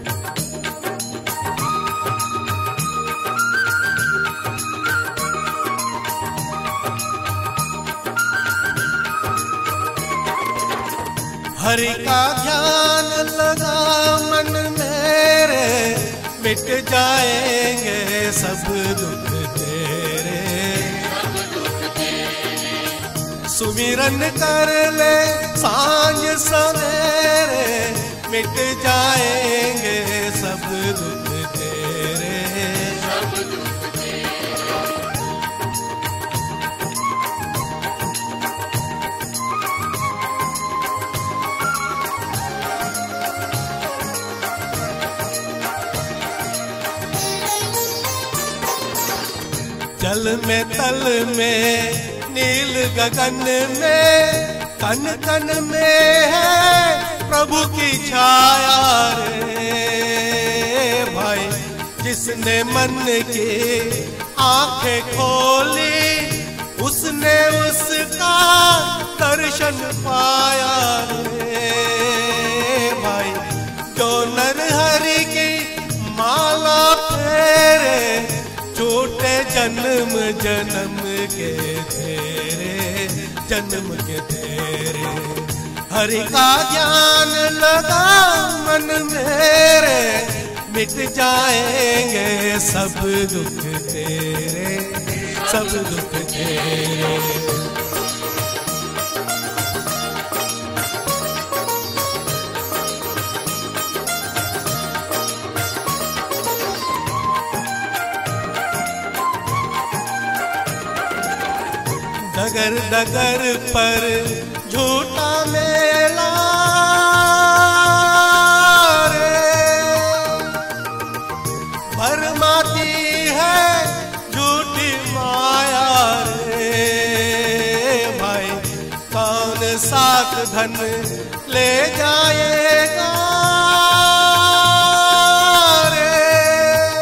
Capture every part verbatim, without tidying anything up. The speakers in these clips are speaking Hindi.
हरि का ध्यान लगा मन मेरे, मिट जाएंगे सब दुख तेरे। सुमिरन कर ले सांझ सवेरे, मिट जाएंगे सब दुख तेरे। जल में तल में नील गगन में, कन कन में है प्रभु की छाया रे भाई। जिसने मन की आंखें खोली, उसने उसका दर्शन पाया रे भाई। जो नर हरि की माला फेरे, छोटे जन्म जन्म के तेरे, जन्म के तेरे। हरि का ज्ञान लगा मन मेरे, मिट जाएंगे सब दुख तेरे, सब दुख तेरे। डगर डगर पर झूठा मेला रे, भरमाती है झूठी माया रे भाई। कौन साथ धन ले जाएगा रे,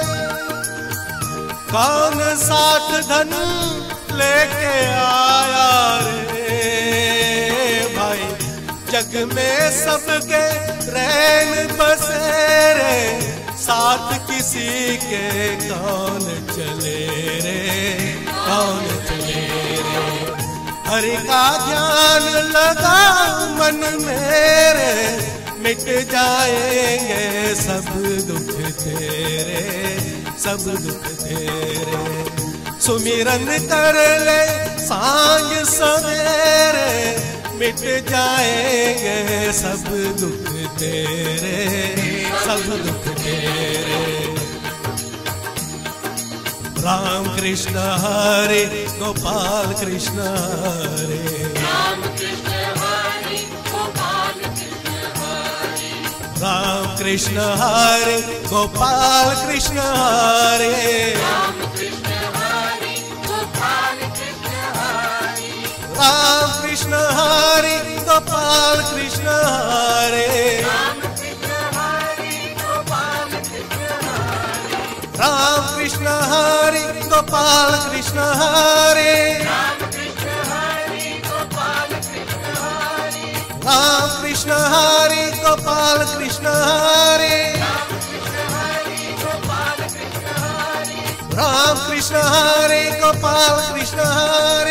कौन साथ धन लेके आया रे भाई। जग में सबके रैन बसेरे, साथ किसी के कौन चले रे, कौन चले रे। हरि का ध्यान लगा मन मेरे, मिट जाएंगे सब दुख तेरे, सब दुख तेरे। सुमिरन कर ले सांझ सवेरे, मिट जाएंगे सब दुख तेरे, सब दुख तेरे। राम कृष्ण हरे गोपाल कृष्ण हरे, राम कृष्ण हरे गोपाल कृष्ण हरे, राम कृष्ण हरे गोपाल कृष्ण हरे, राम कृष्ण हरे गोपाल कृष्ण हरे, राम कृष्ण हरे गोपाल कृष्ण हरे, राम कृष्ण हरे गोपाल कृष्ण हरे, राम कृष्ण हरे गोपाल कृष्ण हरे, राम कृष्ण हरे गोपाल कृष्ण हरे, राम कृष्ण हरे गोपाल कृष्ण हरे, राम कृष्ण हरे गोपाल कृष्ण हरे, राम कृष्ण हरे गोपाल कृष्ण हरे।